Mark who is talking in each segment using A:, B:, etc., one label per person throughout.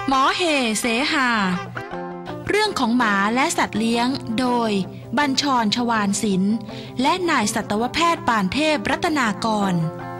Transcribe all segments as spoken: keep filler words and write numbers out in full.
A: หมอเหเสหาเรื่องของหมาและสัตว์เลี้ยงโดยบัญชร ชวาลศิลป์และนายสัตวแพทย์ปานเทพรัตนากร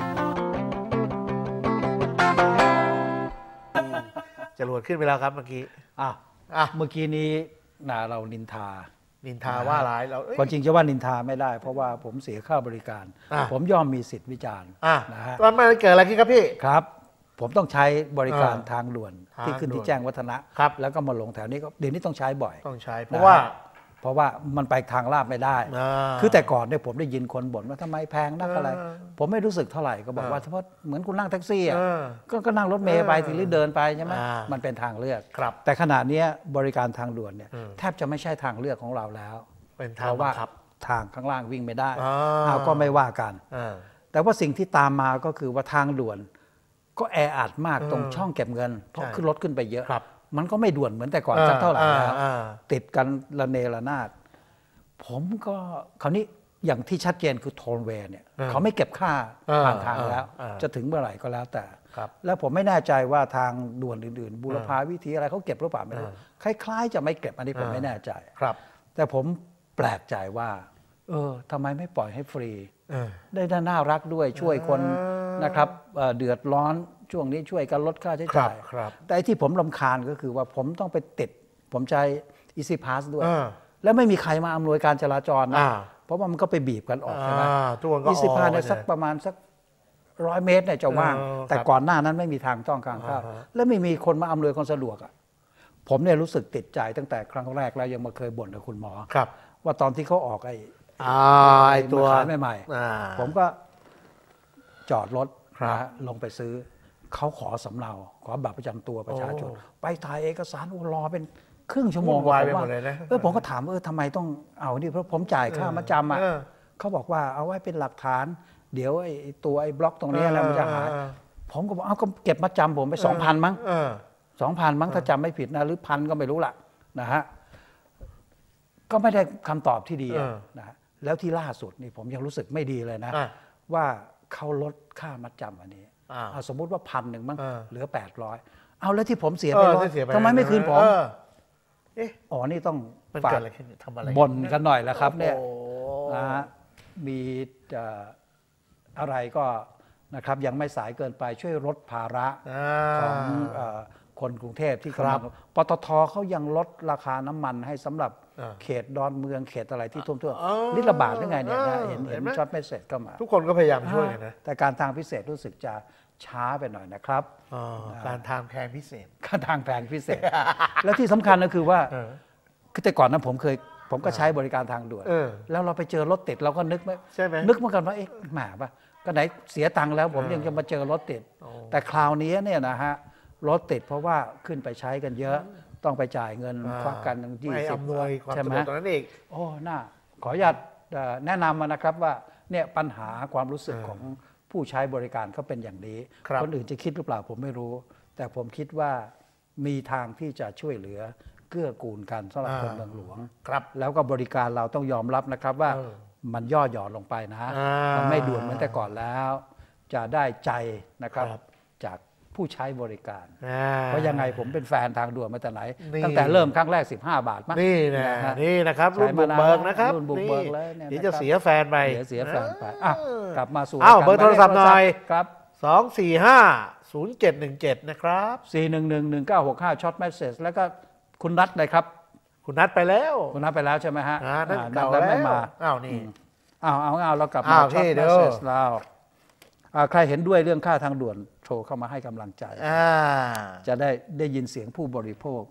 B: จรวดขึ้นไปแล้วครับเมื่อกี้
C: อ่ะอ่ะเมื่อกี้นี้นะเรานินทา
B: นินทาว่าร้ายเรา
C: ความจริงจะว่านินทาไม่ได้เพราะว่าผมเสียค่าบริการผมย่อมมีสิทธิวิจารณ์
B: นะฮะตอนมันเกิดอะไรขึ้นครับพี่
C: ครับผมต้องใช้บริการทางด่วนที่ขึ้นที่แจ้งวัฒนะแล้วก็มาลงแถวนี้ก็เดี๋ยวนี้ต้องใช้บ่อย
B: ต้องใช้เพราะว่า
C: เพราะว่ามันไปทางลาดไม่ได้คือแต่ก่อนเนี่ยผมได้ยินคนบ่นว่าทำไมแพงนักอะไรผมไม่รู้สึกเท่าไหร่ก็บอกว่าเฉพาะเหมือนคุณนั่งแท็กซี่อ่ะก็นั่งรถเมล์ไปหรือเดินไปใช่ไหมมันเป็นทางเลือกแต่ขณะนี้บริการทางด่วนเนี่ยแทบจะไม่ใช่ทางเลือกของเราแล้วเพราะว่าทางข้างล่างวิ่งไม่ได้เอาก็ไม่ว่ากันแต่ว่าสิ่งที่ตามมาก็คือว่าทางด่วนก็แออัดมากตรงช่องเก็บเงินเพราะขึ้นรถขึ้นไปเยอะมันก็ไม่ด่วนเหมือนแต่ก่อนสักเท่าไหร่แล้วติดกันระเนระนาดผมก็คราวนี้อย่างที่ชัดเจนคือโทนเวย์เนี่ยเขาไม่เก็บค่าผ่านทางแล้วจะถึงเมื่อไหร่ก็แล้วแต่แล้วผมไม่แน่ใจว่าทางด่วนอื่นๆบูรพาวิธีอะไรเขาเก็บหรือเปล่าไม่รู้คล้ายๆจะไม่เก็บอันนี้ผมไม่แน่ใจแต่ผมแปลกใจว่าเออทำไมไม่ปล่อยให้ฟรีได้น่ารักด้วยช่วยคนนะครับเดือดร้อนช่วงนี้ช่วยกันลดค่าใช้จ่ายแต่ที่ผมรำคาญก็คือว่าผมต้องไปติดผมใช้ Easy Pass ด้วยแล้วไม่มีใครมาอำนวยการจราจรนะเพราะว่ามันก็ไปบีบกันออกใช่ไหม Easy Pass เนี่ยสักประมาณสักร้อยเมตรเนี่ยจะว่างแต่ก่อนหน้านั้นไม่มีทางจ้องกลางข้าวแล้วไม่มีคนมาอำนวยความสะดวกอ่ะผมเนี่ยรู้สึกติดใจตั้งแต่ครั้งแรกแล้วยังมาเคยบ่นกับคุณหมอว่าตอนที่เขาออกไอ้
B: ไอ้ตัว
C: ขายใหม่ๆผมก็จอดรถนะลงไปซื้อเขาขอสำเนาขอบัตรประจำตัวประชาชนไปถ่ายเอกสารรอเป็นครึ่งชั่วโมงผมว่าเออผมก็ถามเออทำไมต้องเอานี่เพราะผมจ่ายค่ามัดจำอ่ะเขาบอกว่าเอาไว้เป็นหลักฐานเดี๋ยวไอ้ตัวไอ้บล็อกตรงนี้แล้วมันจะหายผมก็บอกเอาก็เก็บมัดจำผมไปสองพันมั้งสองพันมั้งถ้าจำไม่ผิดนะหรือพันก็ไม่รู้ละนะฮะก็ไม่ได้คำตอบที่ดีนะฮะแล้วที่ล่าสุดนี่ผมยังรู้สึกไม่ดีเลยนะว่าเขาลดค่ามัดจำอันนี้สมมุติว่าพันหนึ่งมั้งเหลือแปดร้อยเอาแล้วที่ผมเสียไปร้อยทำไมไม่คืนผมเอ๊ะอ๋อนี่ต้องฝากบ่นกันหน่อยแล้วครับเนี่ยนะฮะมีอะไรก็นะครับยังไม่สายเกินไปช่วยลดภาระของคนกรุงเทพที่กำลังปตทเขายังลดราคาน้ำมันให้สำหรับเขตดอนเมืองเขตอะไรที่ท่วมๆลิตรละบาทหรือไงเนี่ยเห็นเห็นช็อตเมสเสจก็มา
B: ทุกคนก็พยายามช่วยนะ
C: แต่การทางพิเศษรู้สึกจะช้าไปหน่อยนะครับ
B: การทางแพงพิเศษ
C: การทางแพงพิเศษแล้วที่สำคัญก็คือว่าคือแต่ก่อนนั้นผมเคยผมก็ใช้บริการทางด่วนแล้วเราไปเจอรถติดเราก็นึกไม่
B: ใช่ไหม
C: นึกเหมือนกันว่าเอ๊ะแหมป่ะก็ไหนเสียตังค์แล้วผมยังจะมาเจอรถติดแต่คราวนี้เนี่ยนะฮะรถติดเพราะว่าขึ้นไปใช้กันเยอะต้องไปจ่ายเงินควักกันตั้งยี่สิบ
B: ใช่ไหมตอนนั้นเอง
C: โอ้น่าขออนุญาตแนะนำมานะครับว่าเนี่ยปัญหาความรู้สึกของผู้ใช้บริการเขาเป็นอย่างนี้คนอื่นจะคิดหรือเปล่าผมไม่รู้แต่ผมคิดว่ามีทางที่จะช่วยเหลือเกื้อกูลกันสำหรับคนเมืองหลวงแล้วก็บริการเราต้องยอมรับนะครับว่ามันย่อหย่อนลงไปนะมันไม่ด่วนเหมือนแต่ก่อนแล้วจะได้ใจนะครับจากผู้ใช้บริการเพราะยังไงผมเป็นแฟนทางด่วนมาแต่ไหนตั้งแต่เริ่มครั้งแรกสิบห้าบาทมั้ง
B: นี่นะนี่นะครับรุ่นบุกเบิกนะครับ
C: รุ่นบุกเบิกเลย
B: นี่จะเสียแฟนไป
C: เสียแฟนไปอ่ะกลับมาสู่
B: อ้าวเบอร์โทรศัพท์หน่อยครับสอง สี่ ห้า ศูนย์ เจ็ด หนึ่ง เจ็ดนะครับ
C: สี่ หนึ่ง หนึ่ง หนึ่ง เก้า หก ห้าช็อตเมสเสจแล้วก็คุณนัทเลยครับ
B: คุณนัทไปแล้ว
C: คุณนัทไปแล้วใช่ไหมฮะ
B: นัทไม่มา
C: อ้าวนี่อ้าวเอาเอาเรากลับมาช็อตเมสเสจแล้วใครเห็นด้วยเรื่องค่าทางด่วนโทรเข้ามาให้กำลังใจจะได้ได้ยินเสียงผู้บริโภค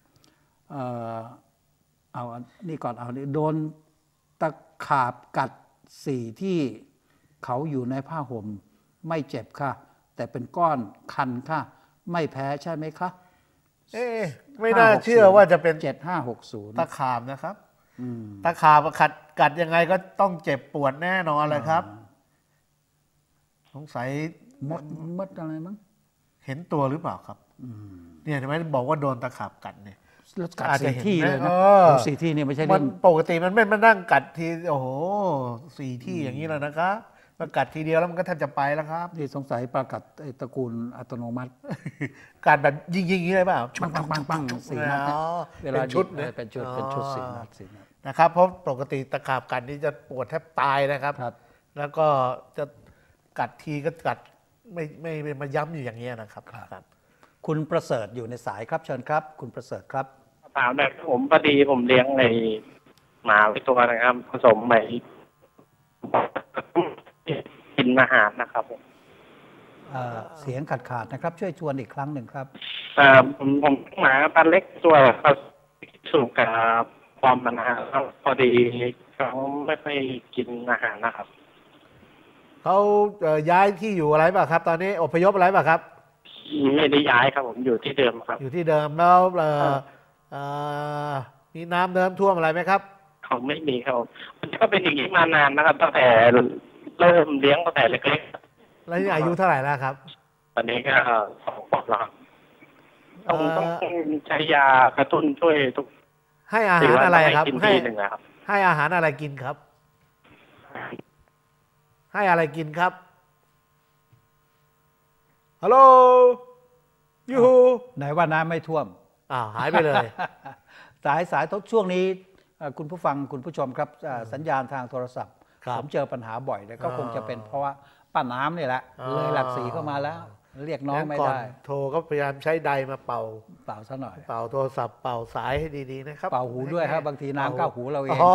C: เอานี่ก่อนเอานี่โดนตะขาบกัดสี่ที่เขาอยู่ในผ้าห่มไม่เจ็บค่ะแต่เป็นก้อนคันค่ะไม่แพ้ใช่ไหมคะ
B: เอ๊ะไม่น่าเชื่อว่าจะเป็น
C: เจ็ดห้าหกศูนย์
B: ตะขาบนะครับตะขาบกัดกัดยังไงก็ต้องเจ็บปวดแน่นอนเลยครับสงสัย
C: มดมดอะไรมั้ง
B: เห็นตัวหรือเปล่าครับเนี่ยทำไมบอกว่าโดนตะขาบกัดเนี่ย
C: กัดสี่ที่เลยนะสี่ที่เนี่ยไม่ใช่เรื่อง
B: ปกติมันไม่มานั่งกัดทีโอ้โหสี่ที่อย่างนี้แล้วนะครับประกัดทีเดียวแล้วมันก็แทบจะไปแล้วครับ
C: นี่สงสัยประกัดไอ้ตระกูลอัตโนมัติ
B: การแบบยิงๆอย่างนี้เลยเปล่า
C: ปังปังปังปังสี่นัดเวลา
B: ชุด
C: เป็นชุดเป็นชุดสี่นัดสี่นัด
B: นะครับเพราะปกติตะขาบกัดนี่จะปวดแทบตายนะครับแล้วก็จะกัดทีก็กัดไม่ไม่มาย้ำอยู่อย่างนี้นะครับครับ
C: คุณประเสริฐอยู่ในสายครับเชิญครับคุณประเสริฐครับ
D: ถามแบบผมพอดีผมเลี้ยงในหมาไว้ตัวนะครับผสมใหม่กินอาหารนะครับผม
C: เสียงขาดขาดนะครับช่วยชวนอีกครั้งหนึ่งครับ
D: ผมผมหมาพันเล็กตัวเขาสูงกับความมันนะพอดีเขาไม่ค่อยกินอาหารนะครับ
B: เขาย้ายที่อยู่อะไรป่ะครับตอนนี้อพยพอะไรป่ะครับ
D: ไม่ได้ย้ายครับผมอยู่ที่เดิมครับ
B: อยู่ที่เดิมแล้วมีน้ำเดิมท่วมอะไรไหมครับ
D: เขาไม่มีครับมันก็เป็นอย่างนี้มานานนะครับตั้งแต่เริ่มเลี้ยงตั้งแต่เล็ก
B: ๆแล้วอายุเท่าไหร่แล้วครับ
D: ตอนนี้ก็สองขวบแล้วต้องต้องใช้ยากระตุ้นช่วยทุก
B: ให้อาหารอะไรครับให้ให้อาหารอะไรกินครับให้อะไรกินครับฮัลโหลยูฮู
C: ไหนว่าน้ำไม่ท่วม
B: อ้าวหายไปเลย
C: สายสายทุกช่วงนี้คุณผู้ฟังคุณผู้ชมครับสัญญาณทางโทรศัพท์ผมเจอปัญหาบ่อยเลยก็คงจะเป็นเพราะว่าป้าน้ำนี่แหละเลยหลักสีเข้ามาแล้วเรียกน้องไม่ได้
B: โทรก็พยายามใช้ไดมาเป่า
C: เป่าซะหน่อย
B: เป่าโทรศัพท์เป่าสายให้ดีๆนะครับ
C: เป่าหูด้วยครับบางทีน้ำเข้าหูเราเอง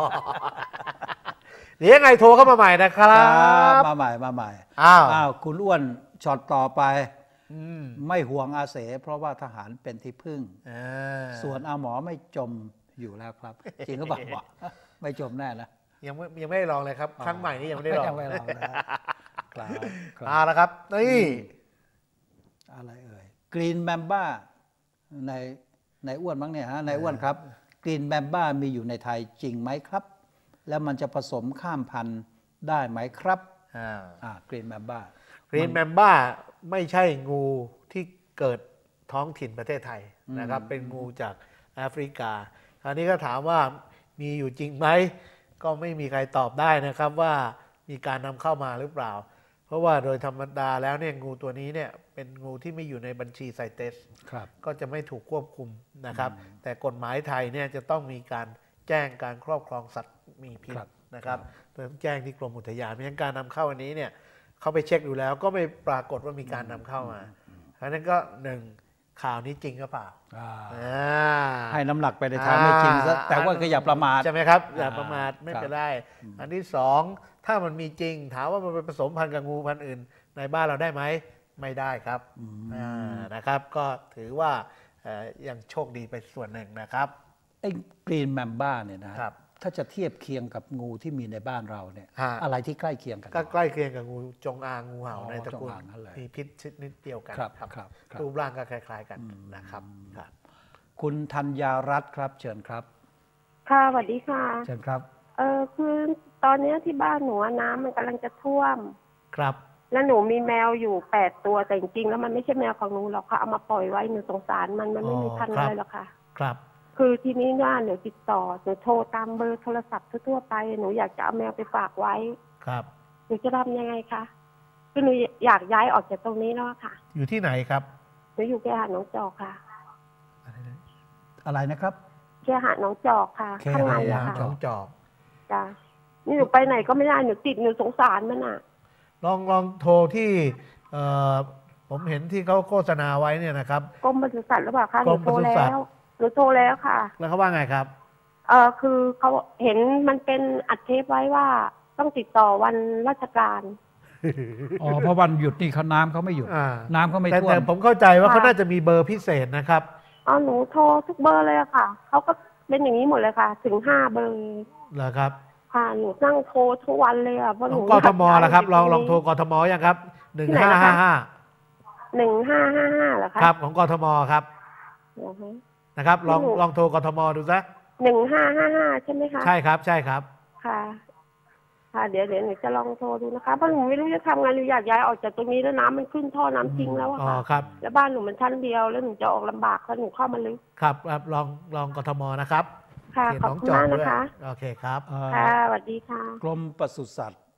B: เดี๋ยวยังไงโทรเข้ามาใหม่นะครับ
C: มาใหม่มาใหม่
B: อ้าว
C: อ้าวคุณอ้วนช็อตต่อไปไม่ห่วงอาเสเพราะว่าทหารเป็นที่พึ่งส่วนอาหมอไม่จมอยู่แล้วครับจริงก็บอกว่าไม่จมแน่นะ
B: ยังไม่ยังไม่ได้ลองเลยครับครั้งใหม่นี้ยังไม่ได้ลอง
C: ยังไม่ลองนะครับ
B: เอาละครับนี่
C: อะไรเอ่ยกรีนแมมบ้าในในอ้วนมั้งเนี่ยฮะในอ้วนครับกรีนแมมบ้ามีอยู่ในไทยจริงไหมครับแล้วมันจะผสมข้ามพันธุ์ได้ไหมครับอ่ากรีนแมมบ้าก
B: รีนแมมบ้าไม่ใช่งูที่เกิดท้องถิ่นประเทศไทยนะครับเป็นงูจากแอฟริกาคราวนี้ก็ถามว่ามีอยู่จริงไหมก็ไม่มีใครตอบได้นะครับว่ามีการนำเข้ามาหรือเปล่าเพราะว่าโดยธรรมดาแล้วเนี่ยงูตัวนี้เนี่ยเป็นงูที่ไม่อยู่ในบัญชีไซเตสก็จะไม่ถูกควบคุมนะครับแต่กฎหมายไทยเนี่ยจะต้องมีการแจ้งการครอบครองสัตว์มีพิษนะครับโดยแจ้งที่กรมอุทยานเพราะฉะนั้นการนำเข้าอันนี้เนี่ยเขาไปเช็คดูแล้วก็ไม่ปรากฏว่ามีการนำเข้ามาเพราะนั้นก็หนึ่งข่าวนี้จริงหรือเปล่า
C: ให้น้ำหนักไปในทางไม่จริงแต่ว่าก็อย่าประมาท
B: ใช่ไหมครับอย่าประมาทไม่เป็นไรอันที่สองถ้ามันมีจริงถามว่ามันไปผสมพันธุ์กับงูพันธุ์อื่นในบ้านเราได้ไหมไม่ได้ครับนะครับก็ถือว่ายังโชคดีไปส่วนหนึ่งนะครับ
C: ไอ้กรีนแมมบ้าเนี่ยนะครับถ้าจะเทียบเคียงกับงูที่มีในบ้านเราเนี่ยอะไรที่ใกล้เคียงกัน
B: ก็ใกล้เคียงกับงูจงอางงูเห่าในตระกูลมีพิษชนิดเดียวกัน
C: ครับ
B: รูปร่างก็คล้ายๆกันนะครับ
C: คุณธัญญารัตน์ครับเชิญครับ
E: ค่ะสวัสดีค่ะ
C: เชิญครับ
E: เออคือตอนนี้ที่บ้านหนูน้ำมันกำลังจะท่วม
B: ครับ
E: แล้วหนูมีแมวอยู่แปดตัวแต่จริงๆแล้วมันไม่ใช่แมวของหนูหรอกค่ะเอามาปล่อยไว้หนูสงสารมันมันไม่มีพันธุ์อะไรหรอกค่ะ
B: ครับ
E: คือทีนี้ว่าหนูติดต่อหนูโทรตามเบอร์โทรศัพท์ทั่วไปหนูอยากจะเอาแมวไปฝากไว้
B: ครับ
E: หนูจะทำยังไงคะคือหนูอยากย้ายออกจากตรงนี้แล้วค่ะ
B: อยู่ที่ไหนครับ
E: หนูอยู่แค่หาดหนองจอกค่ะ
C: อะไรนะครับ
E: แค่หาดหนองจอกค่ะ
B: ข้างในอะค่ะหนองจอก
E: จ้ะนี่หนูไปไหนก็ไม่ได้หนูติดหนูสงสารมันอ่ะ
B: ลองลองโทรที่ผมเห็นที่เขาโฆษณาไว้เนี่ยนะครับ
E: กรมปศุสัตว์หรือเปล่าคะหนูโทรแล้วหนูโทรแล้วค่ะ
B: แล้วเขาว่าไงครับ
E: เออคือเขาเห็นมันเป็นอัดเทปไว้ว่าต้องติดต่อวันราชการ
C: อ๋อเพราะวันหยุดนี่เขาน้ำเขาไม่หยุดน้ำเขาไม่ท่วม
B: แต่ผมเข้าใจว่าเขาน่าจะมีเบอร์พิเศษนะครับ
E: อ๋อหนูโทรทุกเบอร์เลยค่ะเขาก็เป็นอย่างนี้หมดเลยค่ะถึงห้าเบอร์
B: เหรอครับ
E: ค่ะหนูนั่งโทรทุกวันเลยอ่ะเพราะหนู
B: กทมล่ะครับลองลองโทรกทมยังครับหนึ่งห้าห้าห้า
E: หนึ่งห้าห้าห้าเหรอคะ
B: ครับของกทมครับนะครับลองลองโทรกทมดูซะ
E: หนึ่งห้าห้าห้าใช่ไหมคะ
B: ใช่ครับใช่ครับ
E: ค่ะค่ะเดี๋ยวเดี๋ยวหนูจะลองโทรดูนะคะเพราะหนูไม่รู้จะทำไงหนูอยากย้ายออกจากตรงนี้แล้วน้ำมันขึ้นท่อน้ำทิ้งแล้วอะค่ะ
B: ครับ
E: แล้วบ้านหนูมันชั้นเดียวแล้วหนูจะออกลำบากเพราะหนูเข้ามาลึก
B: ครับครับลองลองกทมนะครับ
E: ค่ะขอบคุณมากนะคะ
B: โอเคครับ
E: ค่ะสวัสดีค่ะ
C: กรมปศุสัตว์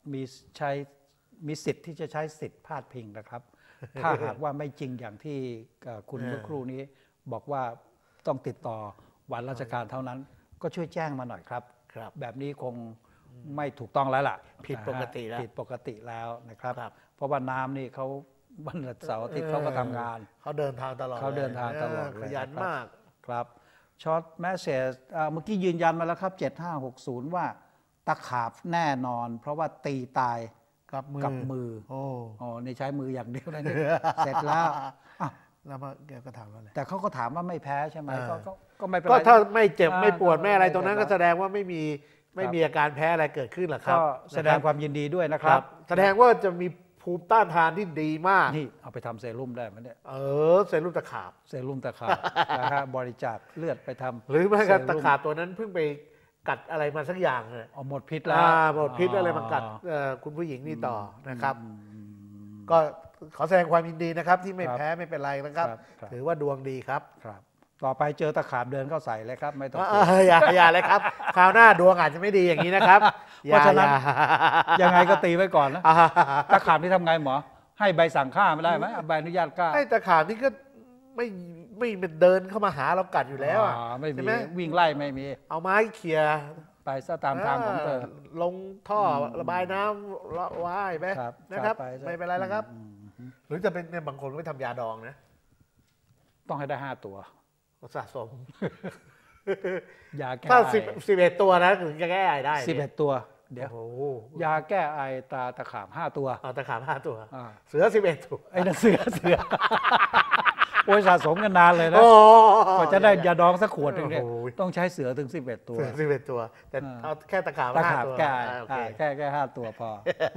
C: มีใช้มีสิทธิ์ที่จะใช้สิทธิ์พาดพิงนะครับ ถ้าหากว่าไม่จริงอย่างที่คุณเมื่อครู่นี้บอกว่าต้องติดต่อวันราชการเท่านั้นก็ช่วยแจ้งมาหน่อยครับแบบนี้คงไม่ถูกต้องแล้วล่ะ
B: ผิดปกติแล้ว
C: ผิดปกติแล้วนะครับเพราะว่าน้ำนี่เขาวันเสาร์อาทิตย์เขาก็ทำงาน
B: เขาเดินทางตลอด
C: เขาเดินทางตลอด
B: ขยันมาก
C: ครับช็อตแมสเสจเมื่อกี้ยืนยันมาแล้วครับเจ็ดห้าหกศูนย์ว่าตะขาบแน่นอนเพราะว่าตีตาย
B: กับมือ
C: กับมือ
B: โอ้
C: โอ้นี่ใช้มืออย่างเดียวเลยนี่เสร็จแล้ว
B: แล้วมาแกก็ถามว่าอะไร
C: แต่เขาก็ถามว่าไม่แพ้ใช่ไหมก็ก็ไม่เป็น
B: ไรก็ถ้าไม่เจ็บไม่ปวดไม่อะไรตรงนั้นก็แสดงว่าไม่มีไม่มีอาการแพ้อะไรเกิดขึ้นหรอกครับ
C: ก็แสดงความยินดีด้วยนะครับ
B: แสดงว่าจะมีภูมิต้านทานที่ดีมาก
C: นี่เอาไปทำเซรุ่มได้ไหมเนี่ย
B: เออเซรุ่มตะขาบ
C: เซรุ่มตะขาบนะฮะบริจาคเลือดไปทำ
B: หรือไม่ก็ตะขาบตัวนั้นเพิ่งไปกัดอะไรมาสักอย่างเลย
C: เอาหมดพิษแล้ว
B: หมดพิษอะไรมากัดคุณผู้หญิงนี่ต่อนะครับก็ขอแสดงความยินดีนะครับที่ไม่แพ้ไม่เป็นไรนะครับถือว่าดวงดีครับ
C: ครับต่อไปเจอตะขาบเดินเข้าใส่เลยครับไม่ต้อง
B: อย่าอย่าเลยครับคราวหน้าดวงอาจจะไม่ดีอย่างนี้นะครับ
C: เพราะฉะนั้นยังไงก็ตีไว้ก่อนนะตะขาบที่ทำไงหมอให้ใบสั่งฆ่าไม่ได้ไหมใบอนุญาตฆ่า
B: ให้ตะขาบนี่ก็ไม่ไม่เป็นเดินเข้ามาหาเรากัดอยู่แล้ว
C: ไม่มีวิ่งไล่ไม่มี
B: เอาไม้เขี่ย
C: ไปซะตามทางของเธอ
B: ลงท่อระบายน้ำว่ายไหมนะครับไม่เป็นไรแล้วครับหรือจะเป็นเนี่ยบางคนก็ทำยาดองนะ
C: ต้องให้ได้ห้าตัว
B: สะสม
C: ยาแก้
B: ถ้าสิบสิบเอ็ดตัวนะถึงจะแก้ไอได้
C: สิบเอ็ดตัวเดี๋ยวยาแก้ไอตาตะขาบห้าตัว
B: ตะขาบห้าตัวเสือสิบเอ็ดตัว
C: ไอ้นั่นเสือเสือโอ้ยสะสมกันนานเลยนะกว่าจะได้ยาดองสักขวดนึงเนี่ยต้องใช้เสือถึงสิบเอ็ดตัว
B: สิบเอ็ดตัวแต่เอาแค่ตะขาบห้าตัว
C: แก้แค่แค่ห้าตัวพอ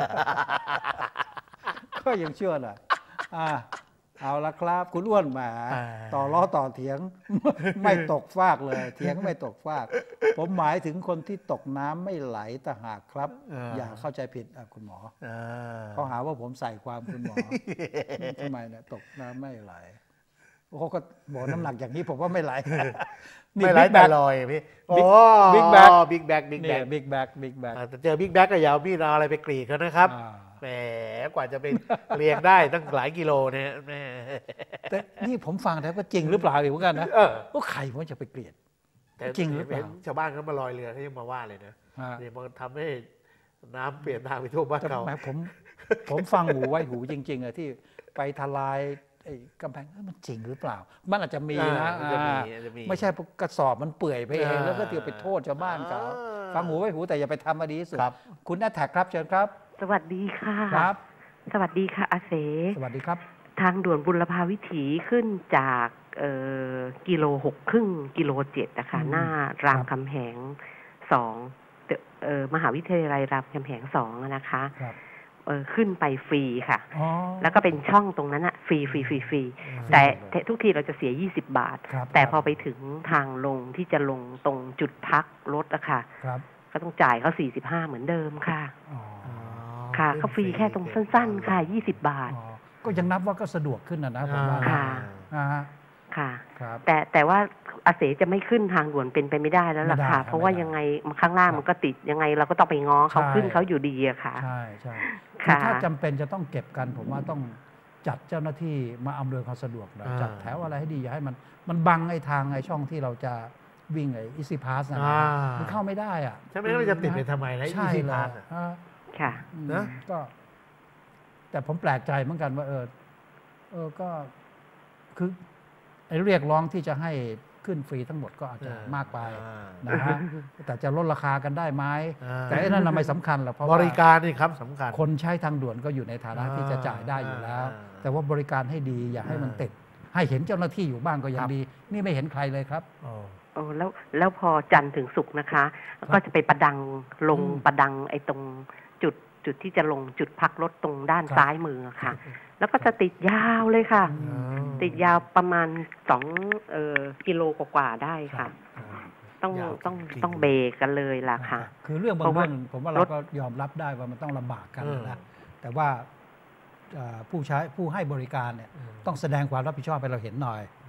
C: ก็ยังเชื่อน่ะเอาละครับคุณอ้วนมาต่อล้อต่อเถียงไม่ตกฟากเลยเถียงไม่ตกฟากผมหมายถึงคนที่ตกน้ำไม่ไหลต่างหากครับอย่าเข้าใจผิดคุณหมอเขาหาว่าผมใส่ความคุณหมอทำไมเนี่ยตกน้ำไม่ไหลโอ้ก็บอกน้ำหนักอย่างนี้ผมว่าไม่ไหล
B: ไม่ไหลแต่ลอยพี่โอ้
C: บิ๊กแบ็ก
B: บิ๊กแบ็กบิ๊กแบ็ก
C: บิ๊กแบ็กบิ๊กแบ็ก
B: เจอบิ๊กแบ็กก็ยาวพี่เราอะไรไปกรีดเขานะครับแหมกว่าจะไปเรียงได้ตั้งหลายกิโลเนี่ยแหม
C: แต่นี่ผมฟังแล้วก็จริงหรือเปล่าอีกเหมือนกันนะว่าใครว่าจะไปเกลียดจริงหรือเปล่า
B: ชาวบ้านเขามาลอยเรือเขายังมาว่าเลยนะเนี่ยมันทำให้น้ำเปลี่ยนทางไปทั่วบ้านเขา
C: ผมผมฟังหูไว้หูจริงๆอะที่ไปทลายไอ้กำแพงมันจริงหรือเปล่ามันอาจจะมีนะไม่ใช่กระสอบมันเปื่อยไปเองแล้วก็เดี๋ยวไปโทษชาวบ้านเขาฟังหูไว้หูแต่อย่าไปทำมาดีที่สุดคุณแอทแทกครับเชิญครับ
F: สวัสดีค่ะ
C: ครับ
F: สวัสดีค่ะอาเส
C: สวัสดีครับ
F: ทางด่วนบุรพาวิถีขึ้นจากกิโลหกครึ่งกิโลเจ็ดนะคะหน้ารามคำแหงสองมหาวิทยาลัยรามคำแหงสองนะคะขึ้นไปฟรีค่ะแล้วก็เป็นช่องตรงนั้นอะฟรีฟรีฟรีฟรีแต่ทุกทีเราจะเสียยี่สิบบาทแต่พอไปถึงทางลงที่จะลงตรงจุดพักรถอะค่ะก็ต้องจ่ายเขาสี่สิบห้าเหมือนเดิมค่ะค่ะเขาฟรีแค่ตรงสั้นๆค่ะยี่สิบบาท
C: ก็ยังนับว่าก็สะดวกขึ้นนะนะผมว่า
F: ค่ะค่ะแต่แต่ว่าอาเสจะไม่ขึ้นทางด่วนเป็นไปไม่ได้แล้วล่ะค่ะเพราะว่ายังไงข้างล่างมันก็ติดยังไงเราก็ต้องไปง้อเขาขึ้นเขาอยู่ดีอะค่ะ
C: ใช่ใช่คือถ้าจำเป็นจะต้องเก็บกันผมว่าต้องจัดเจ้าหน้าที่มาอำนวยความสะดวกนะจัดแถวอะไรให้ดีอย่าให้มันมันบังไอ้ทางไอ้ช่องที่เราจะวิ่งไอ้อีซี่พาสนะมันเข้าไม่ได้อ่ะ
B: ใช่ไหมเราจะติดไปทำไมนะอีซี่พาส
F: ค่ะ
C: นะก็แต่ผมแปลกใจเหมือนกันว่าเออเออก็คือไอ้เรียกร้องที่จะให้ขึ้นฟรีทั้งหมดก็อาจจะมากไปนะฮะแต่จะลดราคากันได้ไหมแต่ไอ้นั่นไม่สำคัญหรอกเพราะ
B: บริการนี่ครับสำคัญ
C: คนใช้ทางด่วนก็อยู่ในฐานะที่จะจ่ายได้อยู่แล้วแต่ว่าบริการให้ดีอย่าให้มันติดให้เห็นเจ้าหน้าที่อยู่บ้างก็ยังดีนี่ไม่เห็นใครเลยครับ
F: โอ้แล้วแล้วพอจันทร์ถึงศุกร์นะคะก็จะไปประดังลงประดังไอ้ตรงจุดจุดที่จะลงจุดพักรถตรงด้านซ้ายมือค่ะแล้วก็จะติดยาวเลยค่ะติดยาวประมาณสองกิโลกว่าๆได้ค่ะต้องต้องต้องเบรกกันเลยล่ะค่ะ
C: คือเรื่องบางเรื่องผมว่าเราก็ยอมรับได้ว่ามันต้องลำบากกันนะแต่ว่าผู้ใช้ผู้ให้บริการเนี่ยต้องแสดงความรับผิดชอบให้เราเห็นหน่อย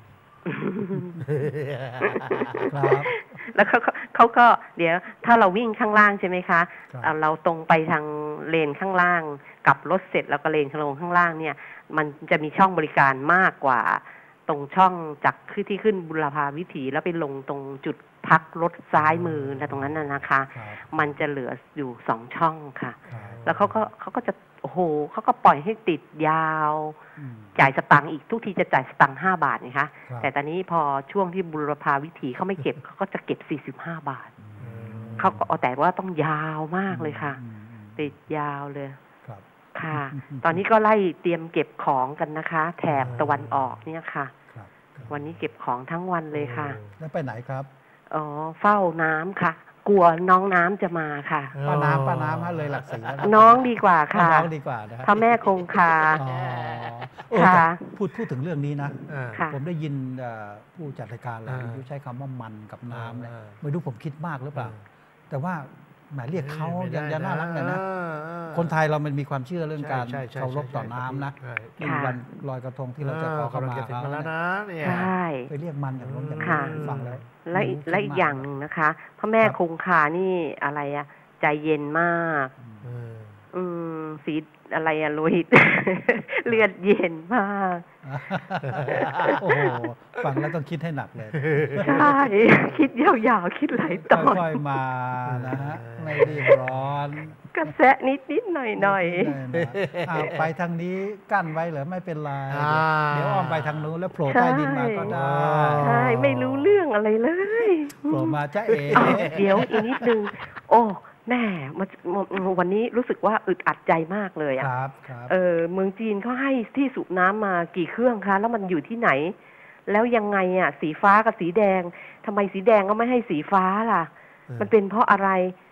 C: ครับ
F: แล้วเขาเขาก็เดี๋ยวถ้าเราวิ่งข้างล่างใช่ไหมคะเราตรงไปทางเลนข้างล่างกลับรถเสร็จแล้วก็เลนลงข้างล่างเนี่ยมันจะมีช่องบริการมากกว่าตรงช่องจากขึ้นที่ขึ้นบุรพาวิถีแล้วไปลงตรงจุดพักรถซ้ายมือนะตรงนั้นน่ะนะคะมันจะเหลืออยู่สองช่องค่ะแล้วเขาก็เขาก็จะโอ้โหเขาก็ปล่อยให้ติดยาวจ่ายสตังค์อีกทุกทีจะจ่ายสตังค์ห้าบาทนะคะแต่ตอนนี้พอช่วงที่บุรพาวิถีเขาไม่เก็บเขาก็จะเก็บสี่สิบห้าบาทเขาก็แต่ว่าต้องยาวมากเลยค่ะติดยาวเลยค่ะตอนนี้ก็ไล่เตรียมเก็บของกันนะคะแถบตะวันออกเนี่ยค่ะวันนี้เก็บของทั้งวันเลยค่ะ
C: แล้วไปไหนครับ
F: อ๋อเฝ้าน้ำค่ะกลัวน้องน้ำจะมาค่ะ
C: ป้าน้ำป้าน้ำฮะเลยหลักสี
F: น้องดีกว่าค่ะ
C: น้องดีกว่านะ
F: พระแม่คงคา
C: ค่ะพูดพูดถึงเรื่องนี้นะผมได้ยินผู้จัดรายการแล้วใช้คำว่ามันกับน้ำเนี่ยไม่รู้ผมคิดมากหรือเปล่าแต่ว่าหมายเรียกเขายังจะน่ารักเลยนะคนไทยเรามันมีความเชื่อเรื่องการเคารพต่อน้ำนะมีวันลอยกระทงที่เราจะขอเข้ามาเขาแล้วนะเนี่ยไปเรียกมันอย่างนู้นอย่างนี้ฟังแล้ว
F: และและอีกอย่างหนึ่งนะคะพระแม่คงคานี่อะไรอะใจเย็นมากอืมสีอะไรอะโลหิตเลือดเย็นมาก
C: โอ้โหฟังแล้วต้องคิดให้หนักเลย
F: ใช่คิดยาวๆคิดหลายตอน
C: ค่อยๆมานะฮะไม่รีบร้อน
F: กระแสนิดนิดหน่อยหน่อย
C: ไปทางนี้กั้นไว้เหรอไม่เป็นไรเดี๋ยวอ้อมไปทางนู้นแล้วโผล่ใต้ดินมาก็ได้
F: ใช่ไม่รู้เรื่องอะไรเลย
C: โผล่มาจ้าเอ๋
F: เดี๋ยวอีกนิดนึงโอ้แม่วันนี้รู้สึกว่าอึดอัดใจมากเลยอ่ะเออเมืองจีนเขาให้ที่สูบน้ำมากี่เครื่องคะแล้วมันอยู่ที่ไหนแล้วยังไงอ่ะสีฟ้ากับสีแดงทำไมสีแดงก็ไม่ให้สีฟ้าล่ะมันเป็นเพราะอะไร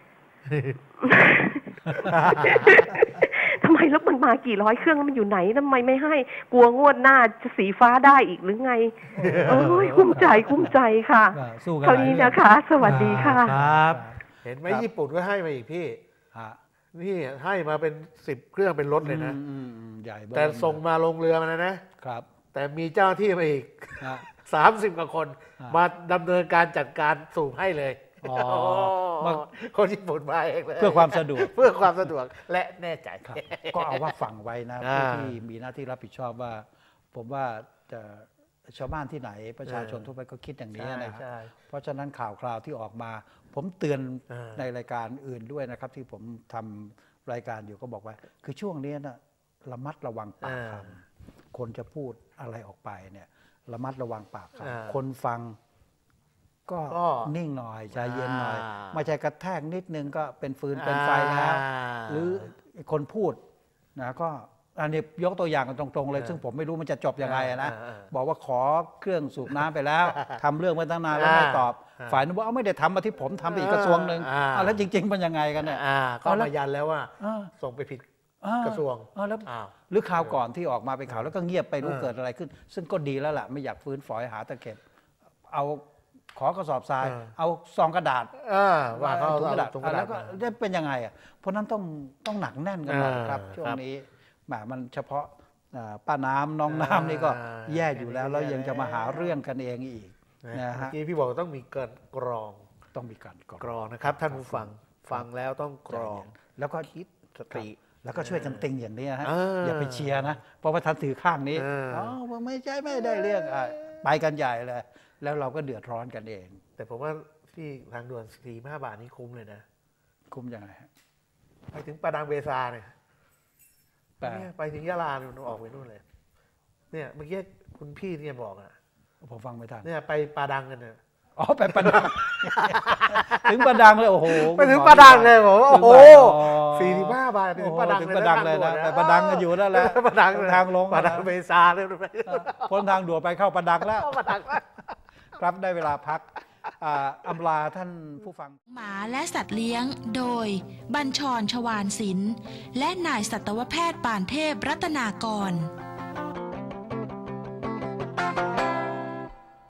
F: ทำไมแล้วมันมากี่ร้อยเครื่องมันอยู่ไหนทำไมไม่ให้กลัวงวดหน้าจะสีฟ้าได้อีกหรือไงเอ้ยคุ้มใจคุ้มใจค่ะเท่านี้นะคะสวัสดีค่ะ
B: ครับเห็นไหมญี่ปุ่นก็ให้มาอีกพี่นี่ให้มาเป็นสิบเครื่องเป็นรถเลยนะ
C: ใหญ่
B: แต่ส่งมาลงเรือมาแล้วนะครับแต่มีเจ้าที่มาอีกสามสิบกว่าคนมาดำเนินการจัดการสูบให้เลยคนญี่ปุ่นมาเองเลย
C: เพื่อความสะดวก
B: เพื่อความสะดวกและแน่ใจ
C: ก็เอาว่าฝังไว้นะผู้ที่มีหน้าที่รับผิดชอบว่าผมว่าจะชาวบ้านที่ไหนประชาชนทั่วไปก็คิดอย่างนี้นะครับเพราะฉะนั้นข่าวคราวที่ออกมาผมเตือนในรายการอื่นด้วยนะครับที่ผมทำรายการอยู่ก็บอกว่าคือช่วงนี้นะระมัดระวังปากคำคนจะพูดอะไรออกไปเนี่ยระมัดระวังปากคำคนฟังก็นิ่งหน่อยใจเย็นหน่อยไม่ใช่กระแทกนิดนึงก็เป็นฟืนเป็นไฟแล้วหรือคนพูดนะก็อันนี้ยกตัวอย่างกันตรงๆเลยซึ่งผมไม่รู้มันจะจบยังไงนะบอกว่าขอเครื่องสูบน้ำไปแล้วทำเรื่องมาตั้งนานแล้วไม่ตอบฝ่ายนู้นบอกเอาไม่ได้ทำมาที่ผมทำไปอีกกระทรวงหนึ่งแล้วจริงๆมันยังไงกันเนี่ย
B: ก็มายันแล้วว่าส่งไปผิดกระทรวง
C: แล้วหรือข่าวก่อนที่ออกมาเป็นข่าวแล้วก็เงียบไปรู้เกิดอะไรขึ้นซึ่งก็ดีแล้วล่ะไม่อยากฟื้นฝอยหาตะเข็บเอาขอกระสอบทรายเอาซองกระดาษ
B: ว่าเขา
C: ถุงกระดาษแล้วก็จะเป็นยังไงอ่ะเพราะนั้นต้องต้องหนักแน่นกันหน่อยครับช่วงนี้แหมมันเฉพาะป้าน้ำน้องน้ำนี่ก็แย่อยู่แล้วแล้วยังจะมาหาเรื่องกันเองอีกนะฮะ
B: ที่พี่บอกต้องมีการกรอง
C: ต้องมีการ
B: กรองนะครับท่านผู้ฟังฟังแล้วต้องกรอง
C: แล้วก็คิดสติแล้วก็ช่วยกันติงอย่างนี้ฮะอย่าไปเชียร์นะเพราะว่าท่านถือข้างนี้อ๋อไม่ใช่ไม่ได้เรื่องไปกันใหญ่เลยแล้วเราก็เดือดร้อนกันเอง
B: แต่ผมว่าที่ทางด่วนสี่ห้าบาทนี้คุ้มเลยนะ
C: คุ้มยังไง
B: ไปถึงปาดังเบซาเนี่ยไปถึงยะลาเนี่ยออกไปนู่นเลยเนี่ยเมื่อกี้คุณพี่เนี่ยบอกอ่ะ
C: ผมฟังไม่ทัน
B: เนี่ยไปปาดังกันเนี่ย
C: อ๋อไปปาดังถึงปาดังเลยโอ้โห
B: ไปถึงปาดังเลยผมโอ้โหสี่สิบห้าบาทถึงปาดัง
C: ถึงปาดังเลยนะไปปาดังกันอยู่นั่นแหละ
B: ปาดัง
C: ทางลง
B: ปาดังเบซาเลย
C: พ้นทางด่วนไปเข้าปาดังแล้วครับได้เวลาพักอำลาท่านผู้ฟัง
A: หมาและสัตว์เลี้ยงโดยบัญชร ชวาลศิลป์และนายสัตวแพทย์ปานเทพรัตนากร